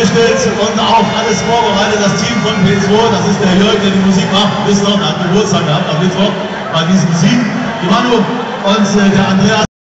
eingerichtet und auch alles vorbereitet. Das Team von P2, das ist der Jörg, der die Musik macht. Wisst ihr, der hat Geburtstag gehabt am Mittwoch bei diesem Sieg. Die Manu und der Andreas.